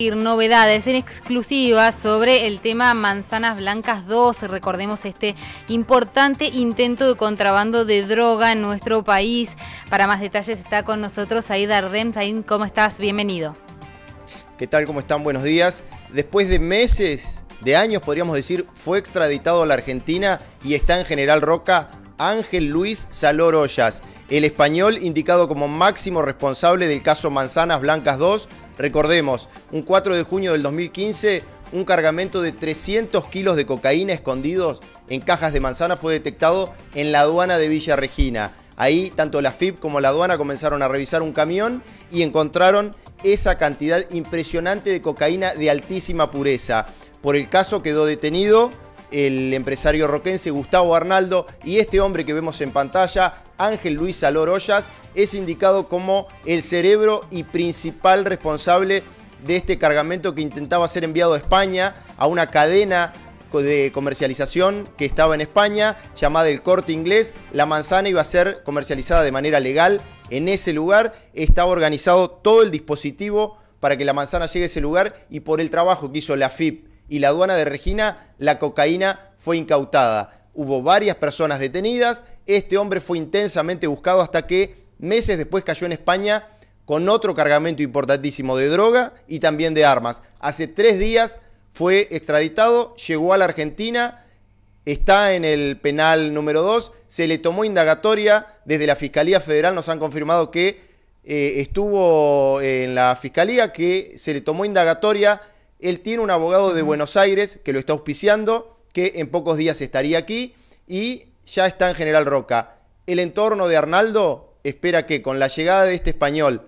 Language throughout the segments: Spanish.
Novedades en exclusiva sobre el tema Manzanas Blancas 2. Recordemos este importante intento de contrabando de droga en nuestro país. Para más detalles está con nosotros Said Ardem. Said, ¿cómo estás? Bienvenido. ¿Qué tal? ¿Cómo están? Buenos días. Después de meses, de años podríamos decir, fue extraditado a la Argentina y está en General Roca Ángel Luis Salor Ollas, el español indicado como máximo responsable del caso Manzanas Blancas 2. Recordemos, un 4 de junio del 2015, un cargamento de 300 kilos de cocaína escondidos en cajas de manzana fue detectado en la aduana de Villa Regina. Ahí, tanto la FIP como la aduana comenzaron a revisar un camión y encontraron esa cantidad impresionante de cocaína de altísima pureza. Por el caso quedó detenido el empresario roquense Gustavo Arnaldo, y este hombre que vemos en pantalla, Ángel Luis Salor Ollas, es indicado como el cerebro y principal responsable de este cargamento que intentaba ser enviado a España, a una cadena de comercialización que estaba en España, llamada El Corte Inglés. La manzana iba a ser comercializada de manera legal en ese lugar. Estaba organizado todo el dispositivo para que la manzana llegue a ese lugar, y por el trabajo que hizo la FIP y la aduana de Regina, la cocaína fue incautada. Hubo varias personas detenidas. Este hombre fue intensamente buscado hasta que meses después cayó en España con otro cargamento importantísimo de droga y también de armas. Hace 3 días fue extraditado, llegó a la Argentina, está en el penal número 2, se le tomó indagatoria desde la Fiscalía Federal. Nos han confirmado que estuvo en la Fiscalía, que se le tomó indagatoria. Él tiene un abogado de Buenos Aires que lo está auspiciando, que en pocos días estaría aquí y ya está en General Roca. El entorno de Arnaldo espera que con la llegada de este español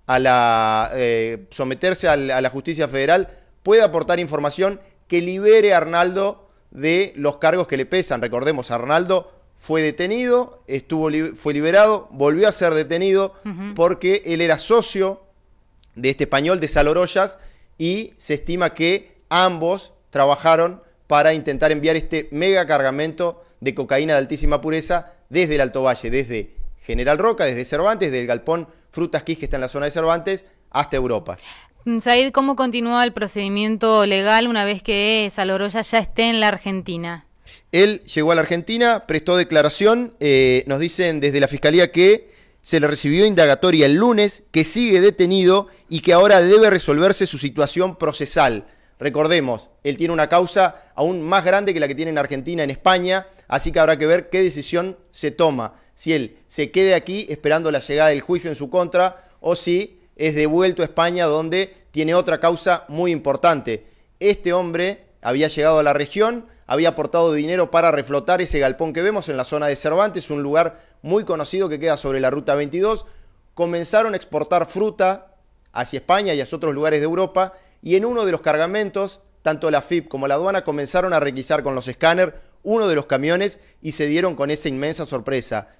a someterse a la justicia federal pueda aportar información que libere a Arnaldo de los cargos que le pesan. Recordemos, Arnaldo fue detenido, fue liberado, volvió a ser detenido porque él era socio de este español, de Salor Ollas, y se estima que ambos trabajaron para intentar enviar este mega cargamento de cocaína de altísima pureza desde el Alto Valle, desde General Roca, desde Cervantes, desde el galpón Frutas Kiss que está en la zona de Cervantes, hasta Europa. Said, ¿cómo continúa el procedimiento legal una vez que Salor Ollas ya esté en la Argentina? Él llegó a la Argentina, prestó declaración, nos dicen desde la Fiscalía que se le recibió indagatoria el lunes, que sigue detenido y que ahora debe resolverse su situación procesal. Recordemos, él tiene una causa aún más grande que la que tiene en Argentina, en España, así que habrá que ver qué decisión se toma. Si él se quede aquí esperando la llegada del juicio en su contra, o si es devuelto a España, donde tiene otra causa muy importante. Este hombre había llegado a la región, había aportado dinero para reflotar ese galpón que vemos en la zona de Cervantes, un lugar muy conocido que queda sobre la Ruta 22. Comenzaron a exportar fruta hacia España y hacia otros lugares de Europa, y en uno de los cargamentos, tanto la FIP como la aduana comenzaron a requisar con los escáneres uno de los camiones y se dieron con esa inmensa sorpresa.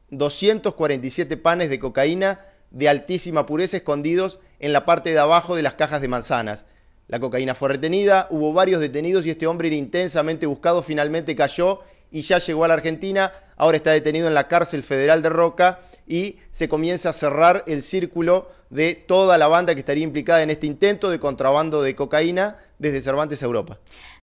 247 panes de cocaína de altísima pureza escondidos en la parte de abajo de las cajas de manzanas. La cocaína fue retenida, hubo varios detenidos y este hombre era intensamente buscado. Finalmente cayó y ya llegó a la Argentina. Ahora está detenido en la cárcel federal de Roca y se comienza a cerrar el círculo de toda la banda que estaría implicada en este intento de contrabando de cocaína desde Cervantes a Europa.